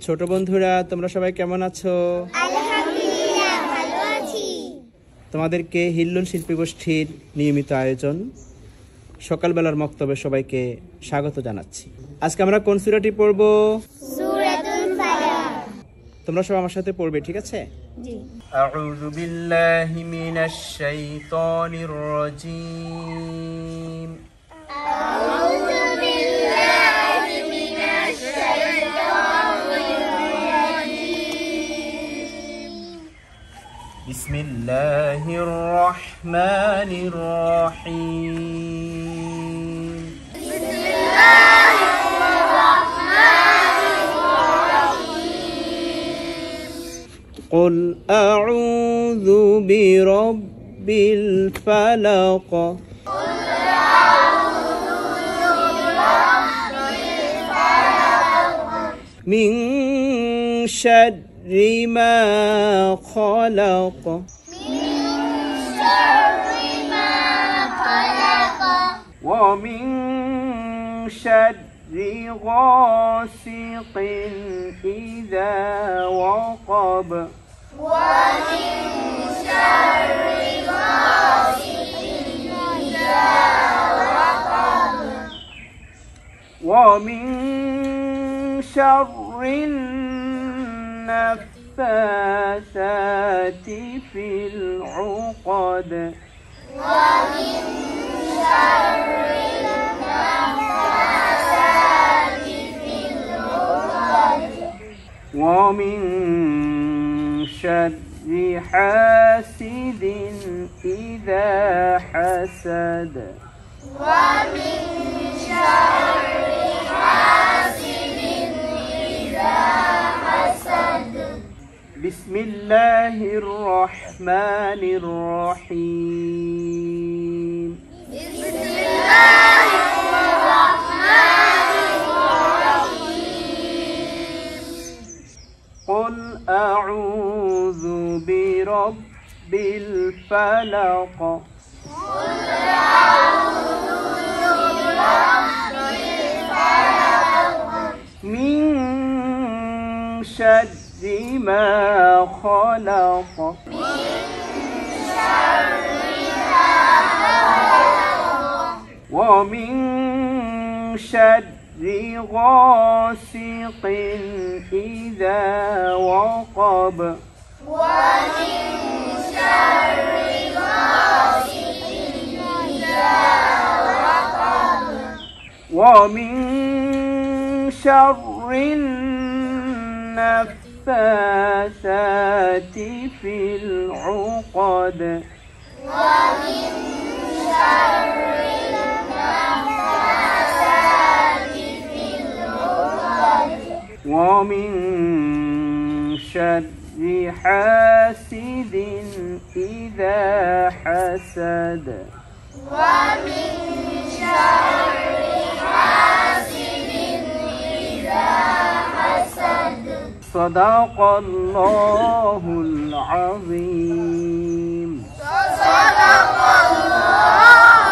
ছোট বন্ধুরা তোমরা সবাই কেমন আছো? আলহামদুলিল্লাহ ভালো আছি। তোমাদেরকে হিল্লুল শিল্পী গোষ্ঠীর নিয়মিত আয়োজন সকালবেলার মক্তবে সবাইকে স্বাগত জানাচ্ছি। আজকে আমরা কোন সূরাটি পড়ব? সূরাতুল ফালাক। তোমরা সবাই আমার সাথে পড়বে, ঠিক আছে? জি। আউযু বিল্লাহি মিনাশ শাইতানির রাজীম। আউযু বিল্লাহি মিনাশ শাইতানির রাজীম। বিসমিল্লাহির রহমানির রহিম। قل أعوذ برب الفلق من شر ما خلق ومن شر غاسق إذا وقب ومن شر النفاثات في العقد ومن شر حاسد إذا حسد بسم الله الرحمن الرحيم. قل أعوذ برب الفلق من شر ما خلق ومن شر غاسق إذا وقب ومن شر النفاثات في العقد ومن شر حاسد إذا حسد صدق الله العظيم. صدق الله